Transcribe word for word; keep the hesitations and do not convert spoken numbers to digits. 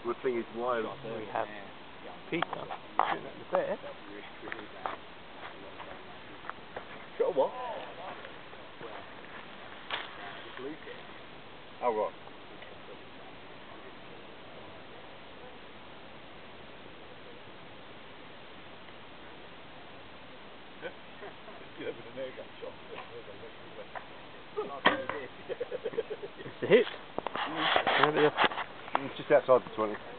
the thing is wild. We have Peter sitting at the bed. Got a what? Oh, right. It's a hit. It's just outside the twenty.